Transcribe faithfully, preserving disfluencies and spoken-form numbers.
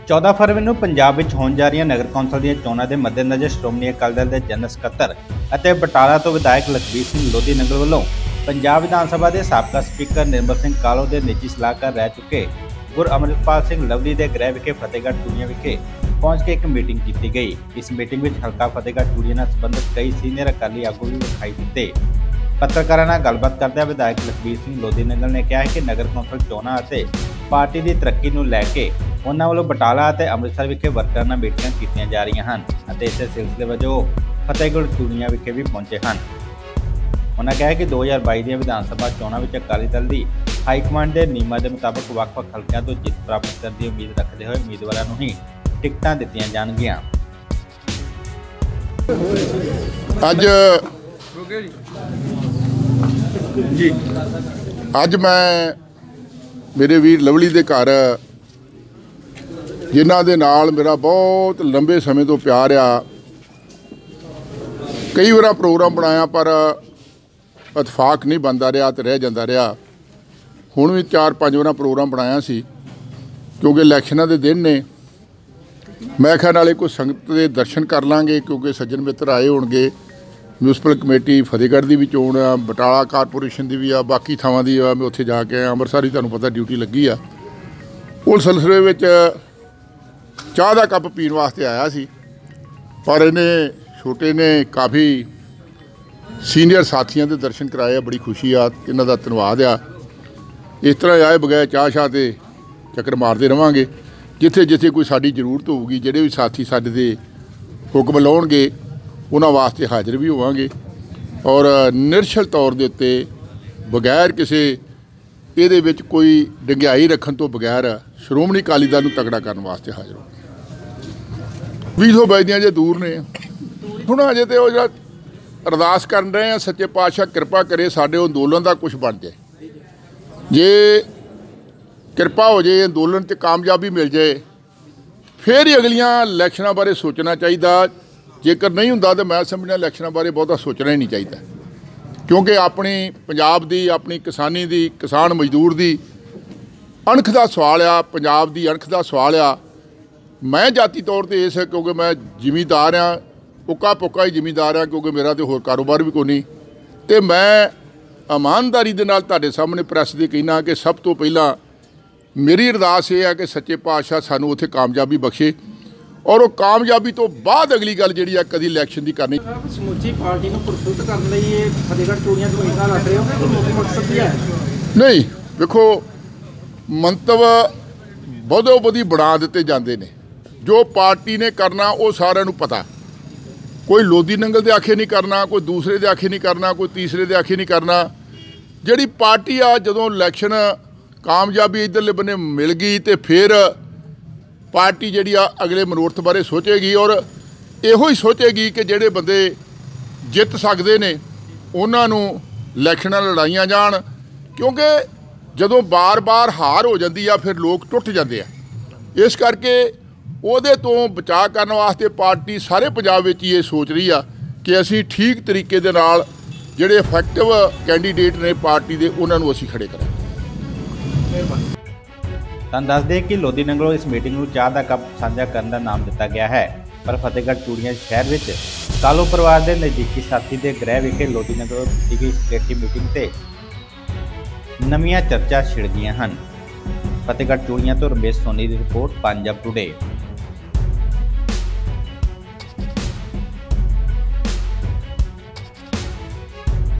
चौदह फरवरी ਨੂੰ ਪੰਜਾਬ ਵਿੱਚ ਹੋਣ ਜਾ ਰਹੀਆਂ ਨਗਰ ਕੌਂਸਲ ਦੀਆਂ ਚੋਣਾਂ ਦੇ ਮੱਦੇਨਜ਼ਰ ਸ਼੍ਰੋਮਣੀ ਅਕਾਲੀ ਦਲ ਦੇ ਜਨਰਲ ਸਕੱਤਰ ਅਤੇ ਬਟਾਲਾ ਤੋਂ ਵਿਧਾਇਕ ਲਖਬੀਰ ਸਿੰਘ ਲੋਧੀ ਨੰਗਲ ਵੱਲੋਂ ਪੰਜਾਬ ਵਿਧਾਨ ਸਭਾ ਦੇ ਸਾਬਕਾ ਸਪੀਕਰ ਨਿਰਮਲ ਸਿੰਘ ਕਾਲੋ ਦੇ ਨਿੱਜੀ ਸਲਾਹਕਾਰ ਰਹਿ ਚੁੱਕੇ ਗੁਰ ਅਮਰਿਤਪਾਲ ਸਿੰਘ ਲਵਲੀ ਦੇ ਗ੍ਰਹਿ ਵਿਖੇ ਫਤਿਹਗੜ੍ਹ ਚੂੜੀਆਂ ਵਿਖੇ ਪਹੁੰਚ ਕੇ ਇੱਕ ਮੀਟਿੰਗ ਕੀਤੀ ਗਈ। ਇਸ ਮੀਟਿੰਗ ਵਿੱਚ ਹਲਕਾ ਫਤਿਹਗੜ੍ਹ ਚੂੜੀਆਂ ਨਾਲ ਸੰਬੰਧਿਤ ਕਈ ਸੀਨੀਅਰ ਅਕਾਲੀ ਆਗੂ ਵੀ ਵਿਖਾਈ ਦਿੱਤੇ। ਪੱਤਰਕਾਰਾਂ ਨਾਲ ਗੱਲਬਾਤ ਕਰਦਿਆਂ ਵਿਧਾਇਕ ਲਖਬੀਰ ਸਿੰਘ ਲੋਧੀ ਨੰਗਲ ਨੇ ਕਿਹਾ ਕਿ ਨਗਰ ਕੌਂਸਲ ਚੋਣਾਂ ਅਤੇ ਪਾਰਟੀ ਦੀ ਤਰੱਕੀ ਨੂੰ ਲੈ ਕੇ ਉਹਨਾਂ ਵੱਲੋਂ ਬਟਾਲਾ ਅਤੇ ਅੰਮ੍ਰਿਤਸਰ ਵਿਖੇ ਵਰਕਰਾਂ ਨਾਲ ਮੀਟਿੰਗਾਂ ਕੀਤੀਆਂ ਜਾ ਰਹੀਆਂ ਹਨ ਅਤੇ ਇਸੇ ਸਿਲਸਿਲੇ ਵਜੋਂ ਫਤਿਹਗੜ੍ਹ ਚੂੜੀਆਂ ਵਿਖੇ ਵੀ ਪਹੁੰਚੇ ਹਨ। ਉਹਨਾਂ ਕਿਹਾ ਕਿ ਦੋ ਹਜ਼ਾਰ ਬਾਈ ਦੀਆਂ ਵਿਧਾਨ ਸਭਾ ਚੋਣਾਂ ਵਿੱਚ ਅਕਾਲੀ ਦਲ ਦੀ ਹਾਈ ਕਮਾਂਡ ਦੇ ਨਿਯਮਾਂ ਦੇ ਮੁਤਾਬਕ ਵੱਖ-ਵੱਖ ਹਲਕਿਆਂ ਤੋਂ ਜਿੱਤ ਪ੍ਰਾਪਤ ਕਰਨ ਦੀ ਉਮੀਦ ਰੱਖਦੇ ਹੋਏ ਉਮੀਦਵਾਰਾਂ ਨੂੰ ਹੀ ਟਿਕਟਾਂ ਦਿੱਤੀਆਂ ਜਾਣਗੀਆਂ। ਅੱਜ ਜੀ ਅੱਜ ਮੈਂ ਮੇਰੇ ਵੀਰ ਲਵਲੀ ਦੇ ਘਰ ਜਿਨ੍ਹਾਂ ਦੇ ਨਾਲ ਮੇਰਾ ਬਹੁਤ ਲੰਬੇ ਸਮੇਂ ਤੋਂ ਪਿਆਰ ਆ, ਕਈ ਵਾਰ ਪ੍ਰੋਗਰਾਮ ਬਣਾਇਆ ਪਰ ਇਤਫਾਕ ਨਹੀਂ ਬਣਦਾ ਰਿਹਾ ਤੇ ਰਹਿ ਜਾਂਦਾ ਰਿਹਾ। ਹੁਣ ਵੀ ਚਾਰ ਪੰਜ ਵਾਰ ਪ੍ਰੋਗਰਾਮ ਬਣਾਇਆ ਸੀ ਕਿਉਂਕਿ ਇਲੈਕਸ਼ਨਾਂ ਦੇ ਦਿਨ ਨੇ। ਮੈਂ ਕਿਹਾ ਨਾਲੇ ਕੋਈ ਸੰਗਤ ਦੇ ਦਰਸ਼ਨ ਕਰ ਲਾਂਗੇ ਕਿਉਂਕਿ ਸੱਜਣ ਮਿੱਤਰ ਆਏ ਹੋਣਗੇ। ਮਿਊਨਿਸਪਲ ਕਮੇਟੀ ਫਤਿਹਗੜ੍ਹ ਦੀ ਵੀ ਚੋਣ ਆ, ਬਟਾਲਾ ਕਾਰਪੋਰੇਸ਼ਨ ਦੀ ਵੀ ਆ, ਬਾਕੀ ਥਾਵਾਂ ਦੀ ਆ। ਮੈਂ ਉੱਥੇ ਜਾ ਕੇ ਆਇਆ, ਅੰਮ੍ਰਿਤਸਰ ਦੀ ਤੁਹਾਨੂੰ ਪਤਾ ਡਿਊਟੀ ਲੱਗੀ ਆ। ਉਹ ਸਿਲਸਿਲੇ ਵਿੱਚ ਚਾਹ ਦਾ ਕੱਪ ਪੀਣ ਵਾਸਤੇ ਆਇਆ ਸੀ ਪਰ ਇਹਨੇ ਛੋਟੇ ਨੇ ਕਾਫੀ ਸੀਨੀਅਰ ਸਾਥੀਆਂ ਦੇ ਦਰਸ਼ਨ ਕਰਾਏ ਆ। ਬੜੀ ਖੁਸ਼ੀ ਆ, ਇਹਨਾਂ ਦਾ ਧੰਨਵਾਦ ਆ। ਇਸ ਤਰ੍ਹਾਂ ਆਏ ਬਗੈਰ ਚਾਹ ਸ਼ਾਹ ਤੇ ਚੱਕਰ ਮਾਰਦੇ ਰਹਾਂਗੇ। ਜਿੱਥੇ ਜਿੱਥੇ ਕੋਈ ਸਾਡੀ ਜ਼ਰੂਰਤ ਹੋਊਗੀ, ਜਿਹੜੇ ਵੀ ਸਾਥੀ ਸਾਡੇ ਦੇ ਹੁਕਮ ਲਾਉਣਗੇ ਉਹਨਾਂ ਵਾਸਤੇ ਹਾਜ਼ਰ ਵੀ ਹੋਵਾਂਗੇ ਔਰ ਨਿਰਛਲ ਤੌਰ ਦੇ ਉੱਤੇ ਬਗੈਰ ਕਿਸੇ ਇਹਦੇ ਵਿੱਚ ਕੋਈ ਡੰਗਿਆਈ ਰੱਖਣ ਤੋਂ ਬਗੈਰ ਸ਼੍ਰੋਮਣੀ ਅਕਾਲੀ ਦਲ ਨੂੰ ਤਗੜਾ ਕਰਨ ਵਾਸਤੇ ਹਾਜ਼ਰ ਹੋਵਾਂਗੇ। ਵੀਹ ਸੌ ਬਜਦੀਆਂ ਜੇ ਦੂਰ ਨੇ ਹੁਣ ਅਜੇ ਤੇ ਉਹ ਜਿਹੜਾ ਅਰਦਾਸ ਕਰਨ ਰਹੇ ਆ, ਸੱਚੇ ਪਾਤਸ਼ਾਹ ਕਿਰਪਾ ਕਰੇ ਸਾਡੇ ਅੰਦੋਲਨ ਦਾ ਕੁਝ ਬਣ ਜਾਏ। ਜੇ ਕਿਰਪਾ ਹੋ ਜਾਏ, ਅੰਦੋਲਨ 'ਚ ਕਾਮਯਾਬੀ ਮਿਲ ਜਾਏ, ਫਿਰ ਹੀ ਅਗਲੀਆਂ ਇਲੈਕਸ਼ਨਾਂ ਬਾਰੇ ਸੋਚਣਾ ਚਾਹੀਦਾ। ਜੇਕਰ ਨਹੀਂ ਹੁੰਦਾ ਤਾਂ ਮੈਂ ਸਮਝਦਾ ਇਲੈਕਸ਼ਨਾਂ ਬਾਰੇ ਬਹੁਤਾ ਸੋਚਣਾ ਹੀ ਨਹੀਂ ਚਾਹੀਦਾ ਕਿਉਂਕਿ ਆਪਣੀ ਪੰਜਾਬ ਦੀ, ਆਪਣੀ ਕਿਸਾਨੀ ਦੀ, ਕਿਸਾਨ ਮਜ਼ਦੂਰ ਦੀ ਅਣਖ ਦਾ ਸਵਾਲ ਆ, ਪੰਜਾਬ ਦੀ ਅਣਖ ਦਾ ਸਵਾਲ ਆ। ਮੈਂ ਜਾਤੀ ਤੌਰ 'ਤੇ ਇਸ ਕਿਉਂਕਿ ਮੈਂ ਜ਼ਿਮੀਂਦਾਰ ਹਾਂ, ਉੱਕਾ ਪੁੱਕਾ ਹੀ ਜ਼ਿਮੀਂਦਾਰ ਹਾਂ ਕਿਉਂਕਿ ਮੇਰਾ ਤਾਂ ਹੋਰ ਕਾਰੋਬਾਰ ਵੀ ਕੋਈ ਨਹੀਂ। ਅਤੇ ਮੈਂ ਇਮਾਨਦਾਰੀ ਦੇ ਨਾਲ ਤੁਹਾਡੇ ਸਾਹਮਣੇ ਪ੍ਰੈਸ ਦੇ ਕਹਿਣਾ ਕਿ ਸਭ ਤੋਂ ਪਹਿਲਾਂ ਮੇਰੀ ਅਰਦਾਸ ਇਹ ਹੈ ਕਿ ਸੱਚੇ ਪਾਤਸ਼ਾਹ ਸਾਨੂੰ ਉੱਥੇ ਕਾਮਯਾਬੀ ਬਖਸ਼ੇ ਔਰ ਉਹ ਕਾਮਯਾਬੀ ਤੋਂ ਬਾਅਦ ਅਗਲੀ ਗੱਲ ਜਿਹੜੀ ਆ ਕਦੀ ਇਲੈਕਸ਼ਨ ਦੀ ਕਰਨੀ। ਸਮੁੱਚੀ ਪਾਰਟੀ ਨੂੰ ਪ੍ਰਫੁੱਲਤ ਕਰਨ ਲਈ ਇਹ ਫਤਿਹਗੜ੍ਹ ਚੂੜੀਆਂ ਤੋਂ ਇੰਨਾ ਲੱਗ ਰਹੇ ਹੋ ਕਿ ਮੁੱਖ ਮਕਸਦ ਕੀ ਹੈ? ਨਹੀਂ, ਵੇਖੋ ਮੰਤਵ ਬਹੁਤੋ ਬਹੁਤੀ ਬਣਾ ਦਿੱਤੇ ਜਾਂਦੇ ਨੇ। ਜੋ ਪਾਰਟੀ ਨੇ ਕਰਨਾ ਉਹ ਸਾਰਿਆਂ ਨੂੰ ਪਤਾ। ਕੋਈ ਲੋਧੀ ਨੰਗਲ ਦੇ ਆਖੇ ਨਹੀਂ ਕਰਨਾ, ਕੋਈ ਦੂਸਰੇ ਦੇ ਆਖੇ ਨਹੀਂ ਕਰਨਾ, ਕੋਈ ਤੀਸਰੇ ਦੇ ਆਖੇ ਨਹੀਂ ਕਰਨਾ। ਜਿਹੜੀ ਪਾਰਟੀ ਆ ਜਦੋਂ ਇਲੈਕਸ਼ਨ ਕਾਮਯਾਬੀ ਇੱਧਰਲੇ ਬੰਨੇ ਮਿਲ ਗਈ ਤੇ ਫਿਰ ਪਾਰਟੀ ਜਿਹੜੀ ਆ ਅਗਲੇ ਮਨੋਰਥ ਬਾਰੇ ਸੋਚੇਗੀ ਔਰ ਇਹੋ ਹੀ ਸੋਚੇਗੀ ਕਿ ਜਿਹੜੇ ਬੰਦੇ ਜਿੱਤ ਸਕਦੇ ਨੇ ਉਹਨਾਂ ਨੂੰ ਇਲੈਕਸ਼ਨਾਂ ਲੜਾਈਆਂ ਜਾਣ ਕਿਉਂਕਿ ਜਦੋਂ ਬਾਰ-ਬਾਰ ਹਾਰ ਹੋ ਜਾਂਦੀ ਆ ਫਿਰ ਲੋਕ ਟੁੱਟ ਜਾਂਦੇ ਆ। ਇਸ ਕਰਕੇ ਉਹਦੇ ਤੋਂ ਬਚਾਅ ਕਰਨ ਵਾਸਤੇ ਪਾਰਟੀ ਸਾਰੇ ਪੰਜਾਬ ਵਿੱਚ ਹੀ ਇਹ ਸੋਚ ਰਹੀ ਆ ਕਿ ਅਸੀਂ ਠੀਕ ਤਰੀਕੇ ਦੇ ਨਾਲ ਜਿਹੜੇ ਇਫੈਕਟਿਵ ਕੈਂਡੀਡੇਟ ਨੇ ਪਾਰਟੀ ਦੇ ਉਹਨਾਂ ਨੂੰ ਅਸੀਂ ਖੜੇ ਕਰਾਂਗੇ। ਤੁਹਾਨੂੰ ਦੱਸ ਦੇ ਕਿ ਲੋਧੀ ਨੰਗਲੋਂ ਇਸ ਮੀਟਿੰਗ ਨੂੰ ਚਾਹ ਦਾ ਕੱਪ ਸਾਂਝਾ ਕਰਨ ਦਾ ਨਾਮ ਦਿੱਤਾ ਗਿਆ ਹੈ ਪਰ ਫਤਿਹਗੜ੍ਹ ਚੂੜੀਆਂ ਸ਼ਹਿਰ ਵਿੱਚ ਕਾਲੋ ਪਰਿਵਾਰ ਦੇ ਨਜ਼ਦੀਕੀ ਸਾਥੀ ਦੇ ਗ੍ਰਹਿ ਵਿਖੇ ਲੋਧੀ ਨੰਗਲੋਂ ਕੀਤੀ ਗਈ ਸਕੇਟੀ ਮੀਟਿੰਗ ਤੇ ਨਵੀਆਂ ਚਰਚਾ ਛਿੜ ਗਈਆਂ ਹਨ। ਫਤਿਹਗੜ੍ਹ ਚੂੜੀਆਂ ਤੋਂ ਰਮੇਸ਼ ਸੋਨੀ ਦੀ ਰਿਪੋਰਟ, ਪੰਜਾਬ ਟੁਡੇ।